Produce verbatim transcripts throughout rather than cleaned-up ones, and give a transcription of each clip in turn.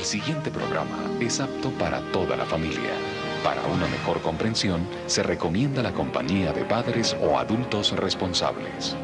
siguiente programa es apto para toda la familia. Para una mejor comprensión, se recomienda la compañía de padres o adultos responsables.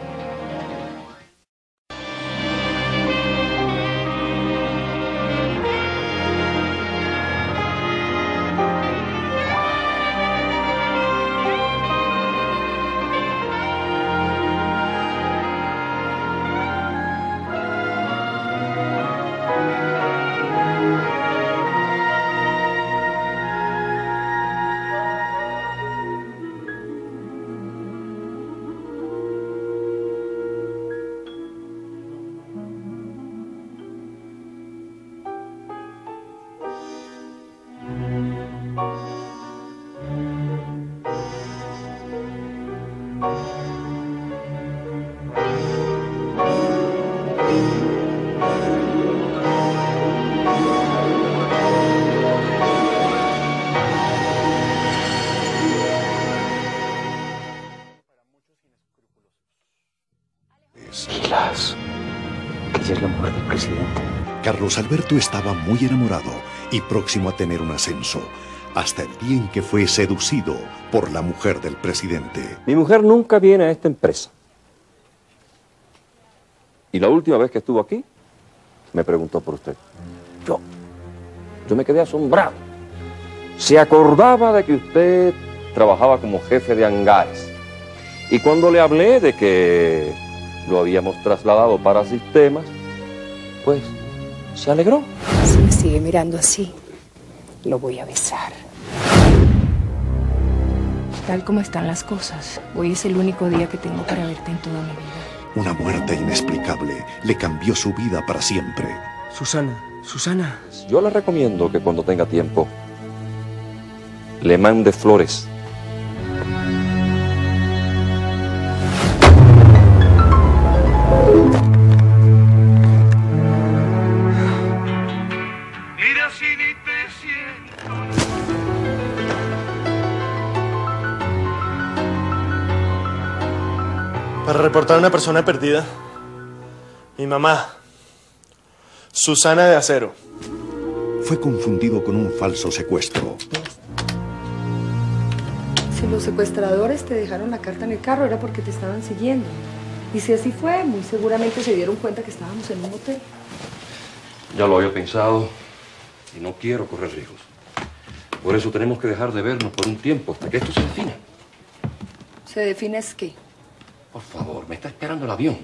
Gilas, que ella es la mujer del presidente. Carlos Alberto estaba muy enamorado y próximo a tener un ascenso, hasta el día en que fue seducido por la mujer del presidente. Mi mujer nunca viene a esta empresa. Y la última vez que estuvo aquí, me preguntó por usted. Yo, yo me quedé asombrado. Se acordaba de que usted trabajaba como jefe de hangares. Y cuando le hablé de que lo habíamos trasladado para sistemas, pues se alegró. Si me sigue mirando así, lo voy a besar. Tal como están las cosas, hoy es el único día que tengo para verte en toda mi vida. Una muerte inexplicable le cambió su vida para siempre. Susana, Susana. Yo le recomiendo que cuando tenga tiempo, le mande flores. Mira si ni te siento. Para reportar a una persona perdida. Mi mamá, Susana de Acero. Fue confundido con un falso secuestro. Si los secuestradores te dejaron la carta en el carro era porque te estaban siguiendo. Y si así fue, muy seguramente se dieron cuenta que estábamos en un hotel. Ya lo había pensado y no quiero correr riesgos. Por eso tenemos que dejar de vernos por un tiempo hasta que esto se defina. ¿Se define es qué? Por favor, me está esperando el avión.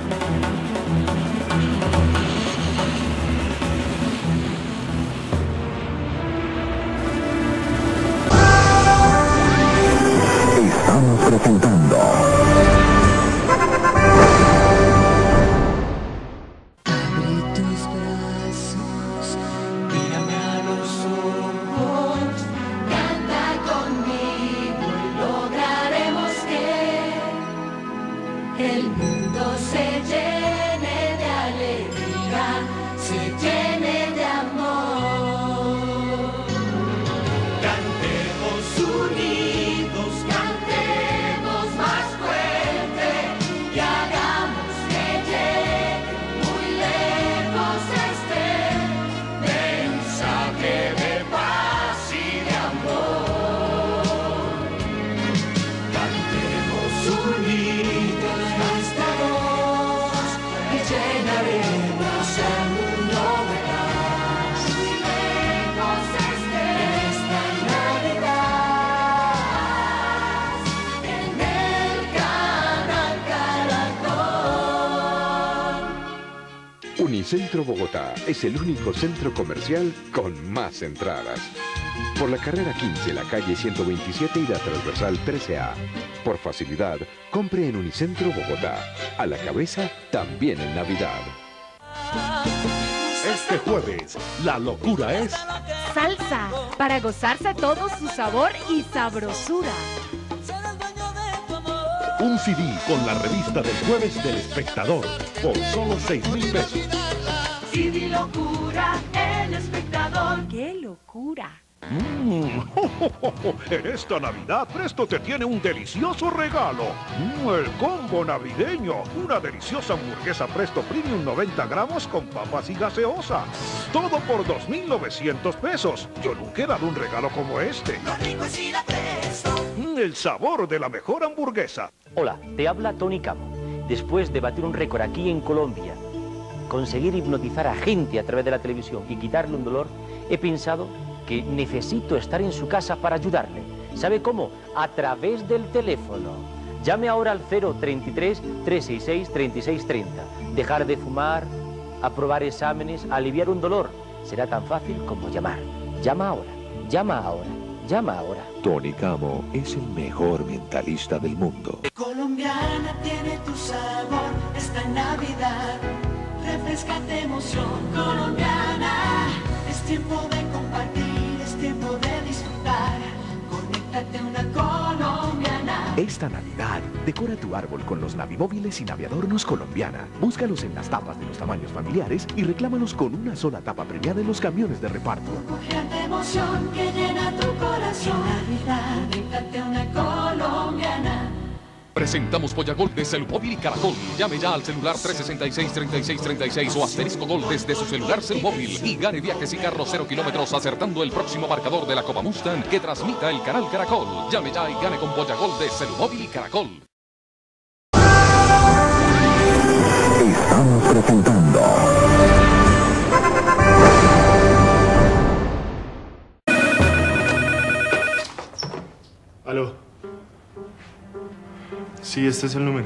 Estamos presentando Abre tus brazos, mírame a los ojos, canta conmigo y lograremos que el mundo se llene de alegría, se llene de amor. Cantemos unidos, cantemos más fuerte y hagamos que llegue muy lejos este mensaje de paz y de amor. Cantemos unidos nuestra voz y llenaremos el mundo de paz. Muy lejos este esta Navidad en el canal Caracol. Unicentro Bogotá es el único centro comercial con más entradas. Por la carrera quince, la calle ciento veintisiete y la transversal trece A. Por facilidad, compre en Unicentro Bogotá. A la cabeza, también en Navidad. Este jueves, la locura es Salsa, para gozarse todo su sabor y sabrosura. un C D con la revista del jueves del Espectador por solo seis mil pesos. C D Locura, el espectador. ¡Qué locura! Mm. En esta Navidad, Presto te tiene un delicioso regalo. Mm, el combo navideño. Una deliciosa hamburguesa Presto Premium noventa gramos con papas y gaseosa. Todo por dos mil novecientos pesos. Yo nunca he dado un regalo como este. Mm, el sabor de la mejor hamburguesa. Hola, te habla Tony Camo. Después de batir un récord aquí en Colombia, conseguir hipnotizar a gente a través de la televisión y quitarle un dolor, he pensado que necesito estar en su casa para ayudarle. ¿Sabe cómo? A través del teléfono. Llame ahora al cero treinta y tres, trescientos sesenta y seis, treinta y seis treinta. Dejar de fumar, aprobar exámenes, aliviar un dolor. Será tan fácil como llamar. Llama ahora, llama ahora, llama ahora. Tony Camo es el mejor mentalista del mundo. Colombiana tiene tu sabor esta Navidad. Refrescate emoción colombiana. Es tiempo de compartir, es tiempo de disfrutar. Conéctate a una colombiana. Esta Navidad, decora tu árbol con los navimóviles y naviadornos Colombiana. Búscalos en las tapas de los tamaños familiares y reclámalos con una sola tapa premiada en los camiones de reparto. Burbujeante emoción que llena tu corazón. Navidad, conéctate a una colombiana. Presentamos Polla Gol de Celumóvil y Caracol. Llame ya al celular tres sesenta y seis, treinta y seis treinta y seis o asterisco Gol desde su celular Celumóvil y gane viajes y carros cero kilómetros acertando el próximo marcador de la Copa Mustang que transmita el canal Caracol. Llame ya y gane con Polla Gol de Celumóvil y Caracol. Estamos presentando Aló. Sí, este es el número.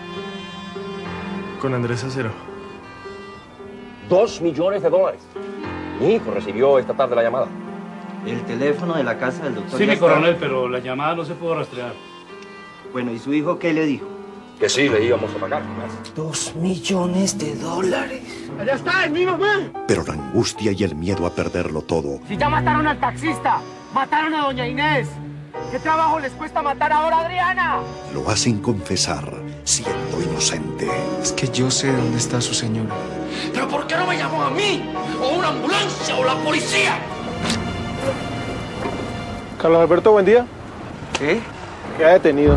Con Andrés Acero. Dos millones de dólares. Mi hijo recibió esta tarde la llamada. El teléfono de la casa del doctor. Sí, mi coronel, pero la llamada no se pudo rastrear. Bueno, ¿y su hijo qué le dijo? Que sí, le íbamos a pagar. Dos millones de dólares. ¡Allá está, es mi mamá! Pero la angustia y el miedo a perderlo todo Si ya mataron al taxista, mataron a doña Inés. ¿Qué trabajo les cuesta matar ahora a Adriana? lo hacen confesar, siendo inocente. Es que yo sé dónde está su señora. ¿Pero por qué no me llamó a mí? ¿O una ambulancia o la policía? Carlos Alberto, buen día. ¿Qué? Queda detenido.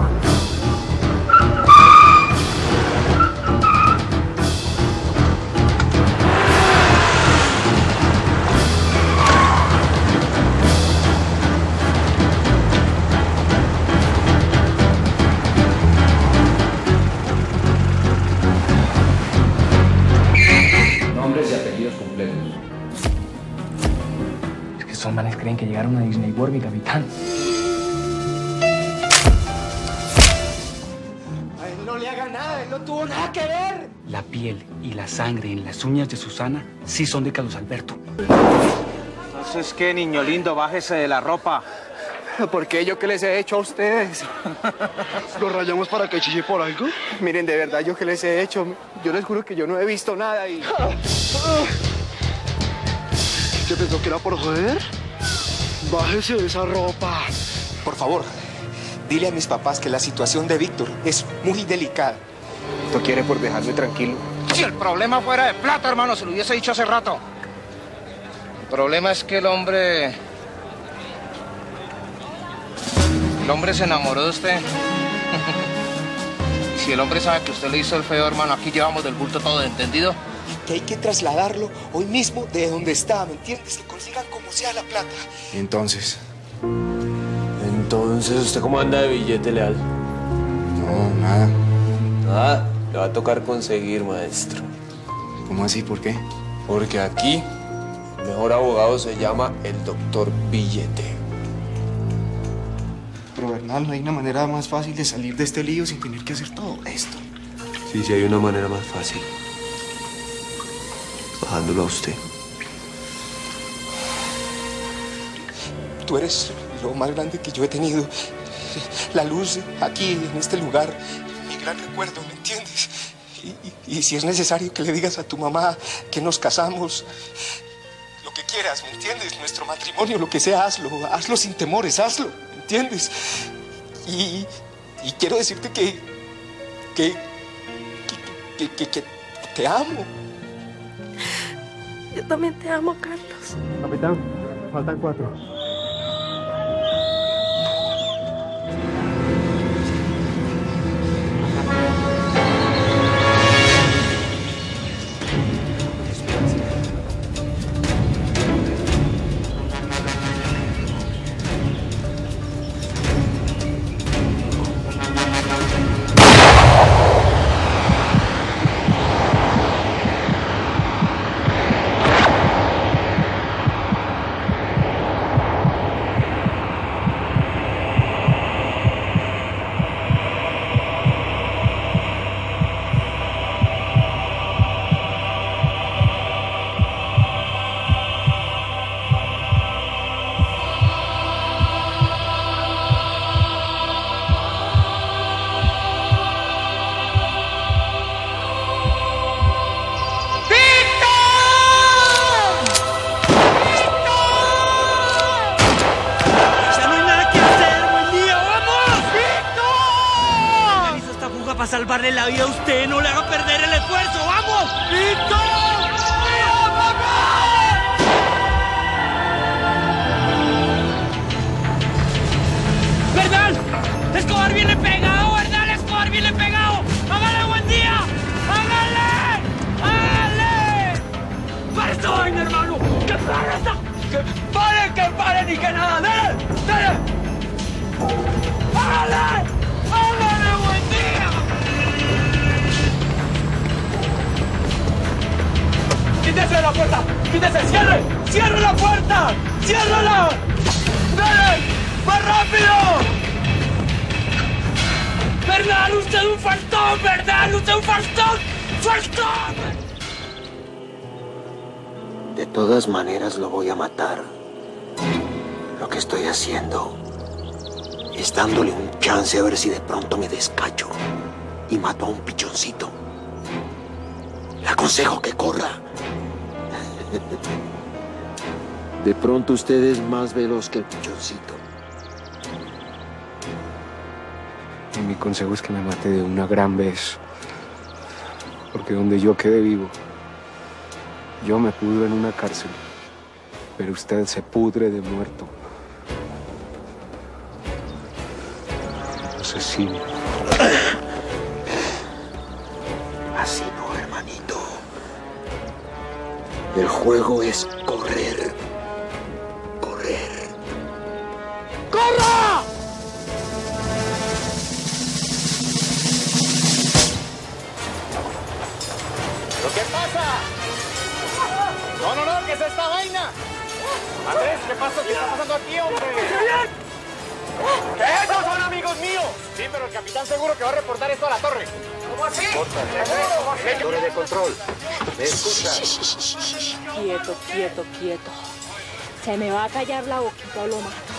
Nombres y apellidos completos. Es que estos manes creen que llegaron a Disney World, mi capitán. A él no le haga nada, él no tuvo nada que ver. La piel y la sangre en las uñas de Susana sí son de Carlos Alberto. Entonces, ¿qué, niño lindo? Bájese de la ropa. ¿Por qué? ¿Yo qué les he hecho a ustedes? ¿Lo rayamos para que chille por algo? Miren, de verdad, ¿yo qué les he hecho? Yo les juro que yo no he visto nada y... ¿Qué pensó que era por joder? Bájese de esa ropa. Por favor, dile a mis papás que la situación de Víctor es muy delicada. ¿Tú quieres por dejarme tranquilo? Si el problema fuera de plata, hermano, se lo hubiese dicho hace rato. El problema es que el hombre... El hombre se enamoró de usted. Y si el hombre sabe que usted le hizo el feo, hermano, aquí llevamos del bulto todo, ¿entendido? Que hay que trasladarlo hoy mismo de donde está, ¿me entiendes? Que consigan como sea la plata. Entonces, Entonces, ¿usted cómo anda de billete leal? no, nada. Nada, le va a tocar conseguir, maestro. ¿Cómo así? ¿Por qué? Porque aquí el mejor abogado se llama el doctor Billete. Pero Bernal, no hay una manera más fácil de salir de este lío sin tener que hacer todo esto. Sí, sí hay una manera más fácil. Bajándolo a usted. Tú eres lo más grande que yo he tenido. La luz aquí, en este lugar, mi gran recuerdo, ¿me entiendes? Y, y, y si es necesario que le digas a tu mamá que nos casamos, lo que quieras, ¿me entiendes? Nuestro matrimonio, lo que sea, hazlo. Hazlo sin temores, hazlo, ¿me entiendes? Y, y quiero decirte que, que, que, que, que te amo. Yo también te amo, Carlos. Capitán, faltan cuatro. salvarle la vida a usted. No le haga perder el esfuerzo. ¡Vamos! ¡Listo! ¡Verdad! ¡Escobar viene pegado! ¿Verdad? ¡Escobar viene pegado! ¡Hágale buen día! ¡Hágale! ¡Hágale! ¡Para esta vaina, hermano! ¡Que pare esta! ¡Que pare, que pare ni que nada! ¡Dale! ¡Dale! ¡Hágale! ¡Hágale buen día! ¡Quítese de la puerta! ¡Quítese! ¡Cierre! ¡Cierre la puerta! ¡Ciérrala! ¡Dale! ¡Más rápido! ¡Verdad! ¡Usted es un faltón! ¿Verdad? ¡Usted es un faltón! ¡Faltón! De todas maneras lo voy a matar. Lo que estoy haciendo es dándole un chance a ver si de pronto me descacho y mato a un pichoncito. Le aconsejo que corra. De pronto usted es más veloz que el pichoncito. Y mi consejo es que me mate de una gran vez. Porque donde yo quede vivo, yo me pudro en una cárcel, pero usted se pudre de muerto. Asesino. Así no, hermanito. El juego es correr. Correr. ¡Corra! ¿Pero qué pasa? No, no, no, ¿qué es esta vaina? Andrés, ¿qué pasa? ¿Qué está pasando aquí, hombre? ¡Esos son amigos míos! Sí, pero el capitán seguro que va a reportar esto a la torre. ¿Cómo así? Torre de control. ¿Me escucha? Quieto, quieto, quieto. Se me va a callar la boquita o lo mato.